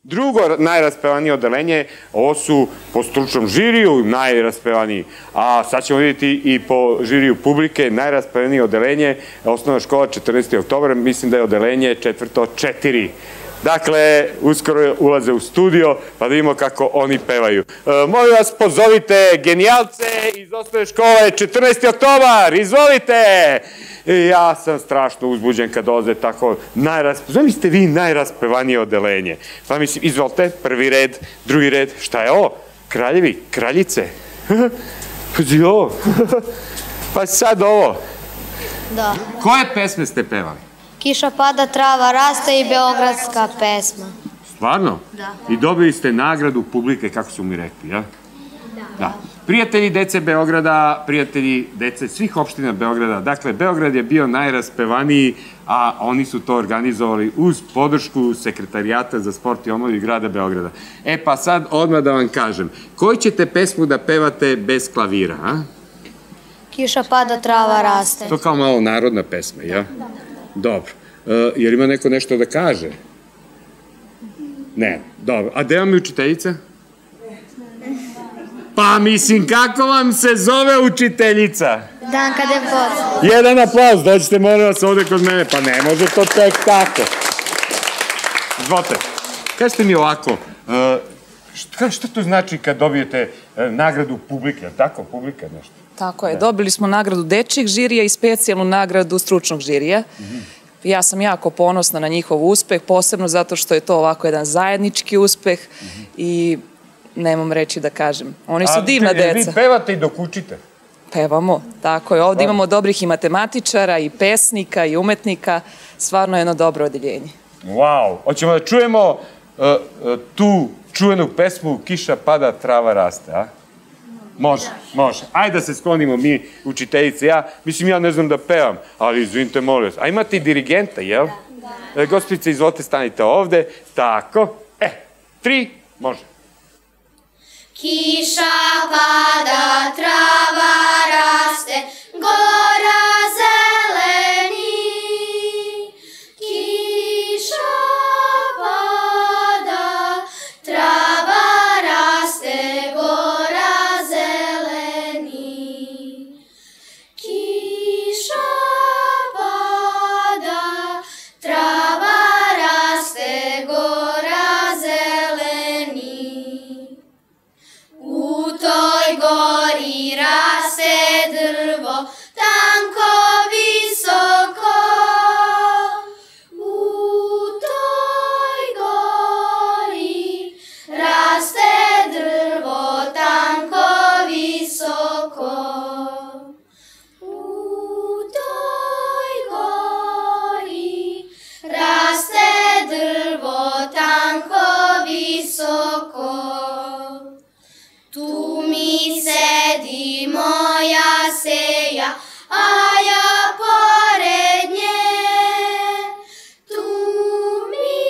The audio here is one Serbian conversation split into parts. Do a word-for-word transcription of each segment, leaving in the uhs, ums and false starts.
Drugo najraspevanije odelenje, ovo su po stručnom žiriju najraspevaniji, a sad ćemo vidjeti i po žiriju publike najraspevanije odelenje, osnovna škola četrnaesti oktobar, mislim da je odelenje četvrto četiri. Dakle, uskoro ulaze u studio, pa da vidimo kako oni pevaju. Molim vas, pozovite genijalce iz osnovne škole četrnaesti oktobar, izvolite! Ja sam strašno uzbuđen kad dolaze tako najraspevanije, zamislite vi najraspevanije odelenje. Pa mislim, izvolite, prvi red, drugi red, šta je ovo? Kraljevi, kraljice? Pazi ovo. Pa sad ovo. Da. Koje pesme ste pevali? Kiša pada, trava raste i beogradska pesma. Stvarno? Da. I dobili ste nagradu publike, kako su mi rekli, ja? Da. Prijatelji dece Beograda, prijatelji dece svih opština Beograda, dakle, Beograd je bio najraspevaniji, a oni su to organizovali uz podršku Sekretarijata za sport i omladinu grada Beograda. E pa sad odmah da vam kažem, koju ćete pesmu da pevate bez klavira, a? Kiša pada, trava raste. To kao malo narodna pesma, ja? Dobro. Jer ima neko nešto da kaže? Ne, dobro. A gde vam je učiteljica? Pa mislim, kako vam se zove učiteljica? Danka Debot. Jedan aplauz, dođite molim vas ovde kod mene. Pa ne može to tek tako. Zvolite, kažete mi ovako, šta to znači kad dobijete nagradu publike, tako, publika nešto? Tako je, dobili smo nagradu dečjeg žirija i specijalnu nagradu stručnog žirija. Ja sam jako ponosna na njihov uspeh, posebno zato što je to ovako jedan zajednički uspeh i nemam reći da kažem. Oni su divna deca. Vi pevate i dok učite? Pevamo, tako je. Ovde imamo dobrih i matematičara, i pesnika, i umetnika. Stvarno jedno dobro odeljenje. Wow! Hoćemo da čujemo tu čuvenu pesmu Kiša pada, trava raste, a? Može, može. Ajde da se sklonimo mi, učiteljice, ja. Mislim, ja ne znam da pevam, ali izvinite, molim vas. A imate i dirigenta, jel? Da. Gospice, izvolite, stanite ovde. Tako. E, tri, može. Kiša pada, trava raste, gora zeleni. Kiša pada, trava raste, gora zeleni. Kiša pada, trava raste, gora zeleni. U toj gori raste drvo, tanko, visoko. U toj gori raste drvo, tanko, visoko. U toj gori raste drvo, tanko, visoko. Tu mi sedi moja seja, a ja pored nje. Tu mi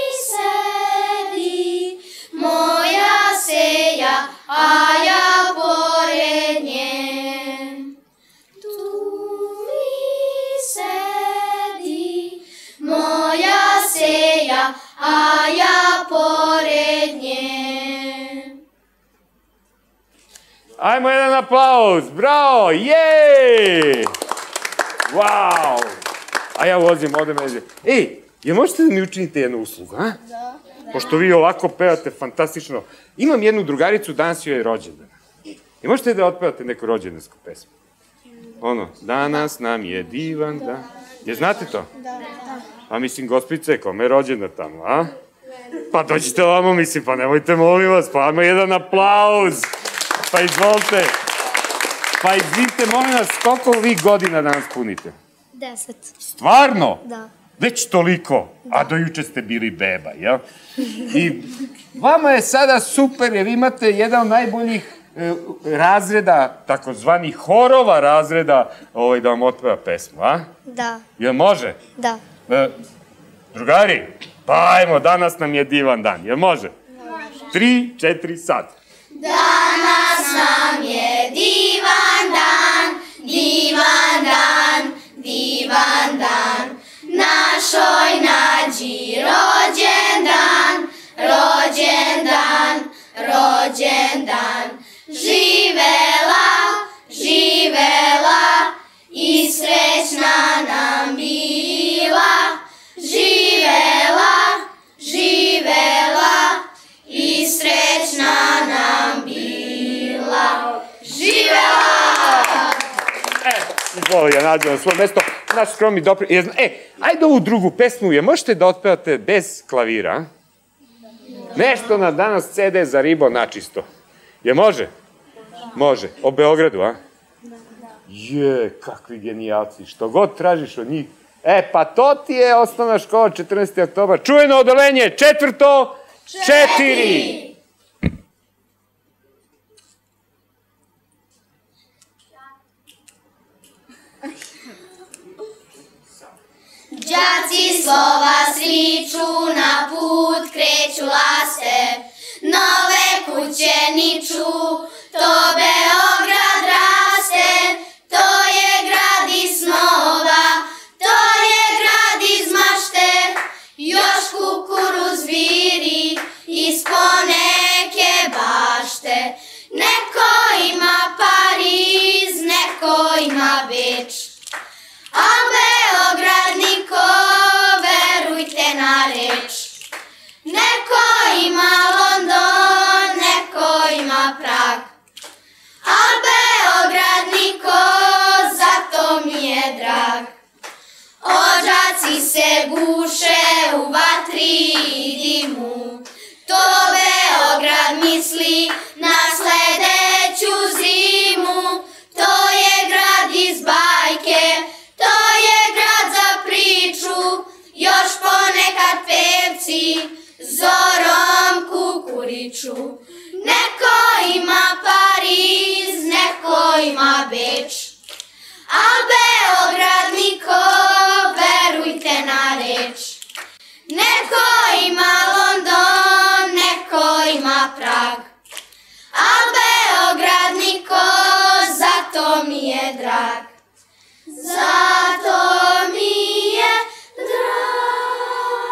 sedi moja seja, a ja pored nje. Tu mi sedi moja seja, a ja pored nje. Ajmo jedan aplauz, bravo, jej! Wow! A ja vozim, ovde međe. Ej, jel možete da mi učinite jednu uslugu, a? Da. Pošto vi ovako pevate fantastično. Imam jednu drugaricu, danas joj je rođendan. I možete da otpevate neku rođendansku pesmu? Ono, danas nam je divan dan. Je znate to? Da. A mislim, gospice, kome je rođendan tamo, a? Pa dođite ovamo, mislim, pa nemojte, molim vas, pa ajmo jedan aplauz. Pa izvolite. Pa izvinite, molim vas, koliko vi godina danas punite? Deset. Stvarno? Da. Već toliko? A do juče ste bili beba, jel? I vama je sada super, jer imate jedan od najboljih razreda, takozvanih horova razreda, da vam otpeva pesmu, a? Da. Jel može? Da. Drugari, pa ajmo, danas nam je divan dan, jel može? Može. Tri, četiri, sad. Danas nam je divan dan, divan dan, divan dan, našoj nađi rođendan, rođendan. rođendan. Živela, živela i srećna nam bila. Živela, živela i srećna nam bila. Živela! Izvoli, ja nađem na svoje mesto. Naš skromni doprinos. E, ajde ovu drugu pesmu, je možete da otpevate bez klavira? Nešto na danas ce de za ribo načisto. Je može? Može. O Beogradu, a? Je, kakvi genijalci. Što god tražiš od njih. E, pa to ti je osnovna škola četrnaesti oktobar. Čujeno odelenje, četvrto, četiri. Đaci slova sliču, na put kreću laste, nove kuće niču, to Beograd raste, to je grad iz snova, to je grad iz mašte, još kukuruz viri ispod neke bašte. Neko ima Pariz, neko ima Beč, a Beograd niko, verujte na reč. Neko ima London, neko ima Prag, a Beograd niko, zato mi je drag. Odžaci se guše u vatri i dimu, to Beograd misli na sledeću zimu. To je grad iz bajke, to je grad za priču, još ponekad pevci zorom kukuriču. Neko ima Pariz, neko ima Beč, a Beograd niko, verujte na reč. Neko ima London, neko ima Prag, a Beograd niko, zato mi je drag. Zato mi je drag.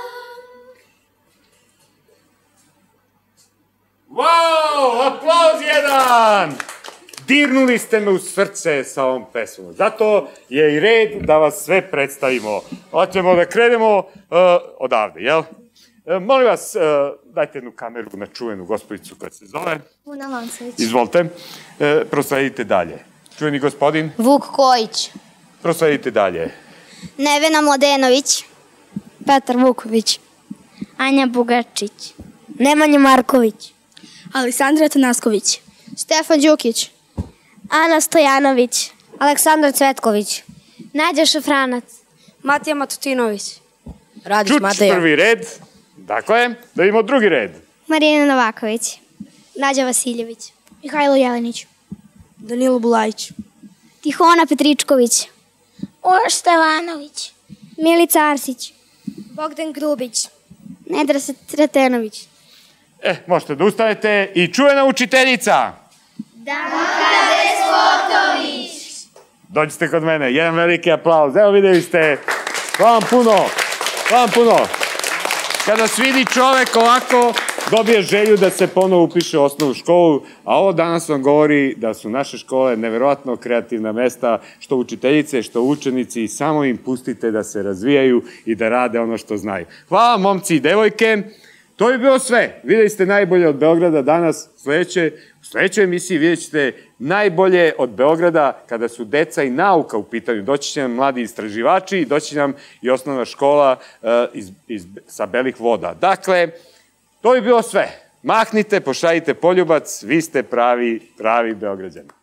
Wow, aplauz jedan! Dirnuli ste me u srce sa ovom pesmom. Zato je i red da vas sve predstavimo. Hoćemo da krenemo uh, odavde, jel? Uh, molim vas, uh, dajte jednu kameru na čuvenu gospodicu koja se zove. Una Lancović. Izvolite. Uh, prosledite dalje. Čuveni gospodin. Vuk Kojić. Prosledite dalje. Nevena Mladenović. Petar Vuković. Anja Bugačić. Nemanja Marković. Aleksandra Tanasković. Stefan Đukić. Ana Stojanović. Aleksandar Cvetković. Nađa Šafranac. Matija Matutinović. Radić Čuč Mateja. prvi red. Dakle, da imamo drugi red. Marina Novaković. Nađa Vasiljević. Mihajlo Jelenić. Danilo Bulajić. Tihona Petričković. Uroš Stevanović. Milica Arsić. Bogdan Grubić. Nedra Sretenović. E, možete da ustanete i čuvena učiteljica. Danka Despotović. Dođite kod mene, jedan veliki aplauz. Evo videli ste, hvala vam puno, hvala vam puno. Kada vas vidi čovek ovako, dobije želju da se ponovo upiše u osnovnu školu, a ovo danas vam govori da su naše škole neverovatno kreativna mesta, što učiteljice, što učenici, samo im pustite da se razvijaju i da rade ono što znaju. Hvala momci i devojke. To bi bilo sve. Videli ste najbolje od Beograda danas. Sledeće, u sledećoj emisiji vidjet ćete najbolje od Beograda kada su deca i nauka u pitanju. Doći će nam mladi istraživači i doći će nam i osnovna škola uh, iz, iz, sa Belih voda. Dakle, to bi bilo sve. Mahnite, pošaljite poljubac, vi ste pravi, pravi Beograđani.